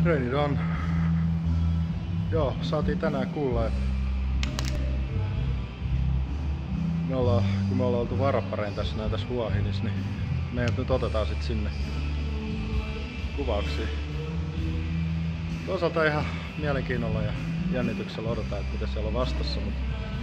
Treenit on. Joo, saatiin tänään kuulla, että kun me ollaan oltu Varaparein tässä Huohinissa, niin meidät nyt otetaan sit sinne kuvauksiin. Toisaalta ihan mielenkiinnolla ja jännityksellä odotetaan, että mitä siellä on vastassa, mutta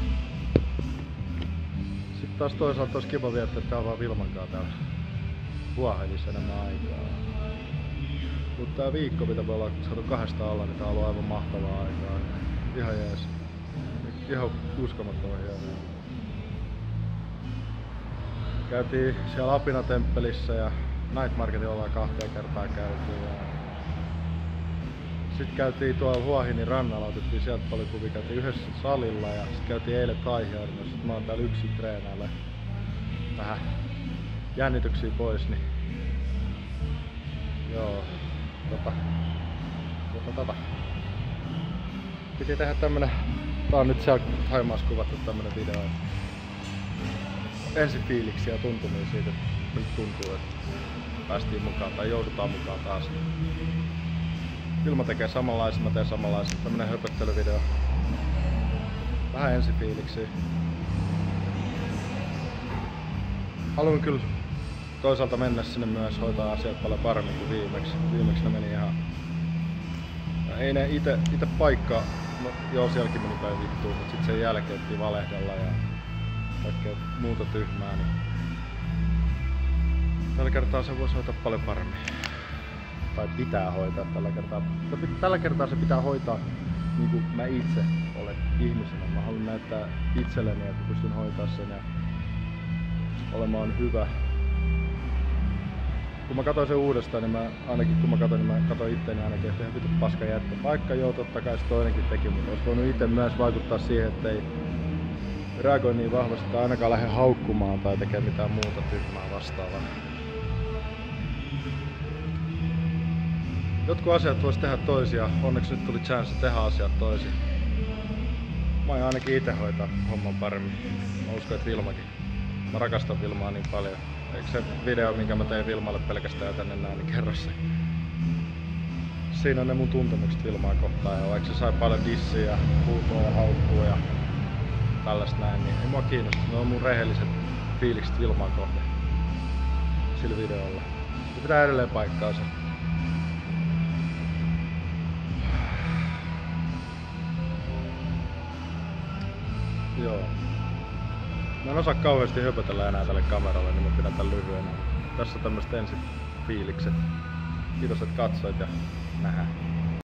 sitten taas toisaalta olisi kiva viettää täällä vaan Vilmankaan täällä Huohinissa enemmän aikaa. Mutta tää viikko, mitä me ollaan saatu kahdesta alla, niin tää on ollut aivan mahtavaa aikaa. Ihan jees. Ihan uskomattoman hienoa. Käytiin siellä Apina-temppelissä ja Night Marketin ollaan 2 kertaa käyty. Sitten käytiin tuolla Huohinin rannalla, otettiin sieltä paljon kuvia, käytiin yhdessä salilla ja sitten käytiin eilen Taihiarinossa. Sitten mä oon täällä yksin treenailla vähän jännityksiä pois, niin joo, piti tehdä tämmönen, tää on nyt siellä Thaimaassa kuvattu tämmönen video. Ensifiiliksiä ja tuntumia siitä, että nyt tuntuu, että päästiin mukaan tai joudutaan mukaan taas. Vilma tekee samanlaisen, mä teen samanlaisen, tämmönen höpöttelyvideo. Vähän ensifiiliksiä. Haluan kyllä toisaalta mennä sinne myös hoitaa asiat paljon paremmin kuin viimeksi. Viimeksi ne meni ihan... Ei ne ite paikka, no joo sielläkin meni päin vittuun, mutta sit sen jälkeen piti valehdella ja kaikkea muuta tyhmää, niin tällä kertaa se voisi hoitaa paljon paremmin. Tai pitää hoitaa tällä kertaa. Tällä kertaa se pitää hoitaa niin kuin mä itse olen ihmisenä. Mä haluan näyttää itselleni, että pystyn hoitaa sen ja olemaan hyvä. Kun mä katsoin sen uudestaan, niin mä katsoin itteeni ainakin, että ihan vittu paska jätkä. Vaikka joo, totta kai se toinenkin teki, mutta olisi voinut itse myös vaikuttaa siihen, että ei reagoi niin vahvasti tai ainakaan lähde haukkumaan tai tekee mitään muuta tyhmää vastaavaa. Jotkut asiat vois tehdä toisia, onneksi nyt tuli chance tehdä asiat toisin. Mä aion ainakin itse hoitaa homman paremmin. Mä uskon, että Vilmakin. Mä rakastan Vilmaa niin paljon. Eikö se video, minkä mä tein Vilmalle pelkästään tänne näin, niin kerro se. Siinä on ne mun tuntemukset Vilmaa kohtaan ja vaikka se sai paljon dissiä ja huutoa ja haukkua ja tällaista näin, niin ei mua kiinnosta. Ne on mun rehelliset fiilikset Vilmaan kohtaan sillä videolla. Se pitää edelleen paikkaa se. Joo. Mä en osaa kauheasti höpötellä enää tälle kameralle, niin mä pidän tän lyhyenä. Tässä on tämmöset ensi fiilikset. Kiitos, että katsoit ja nähdään.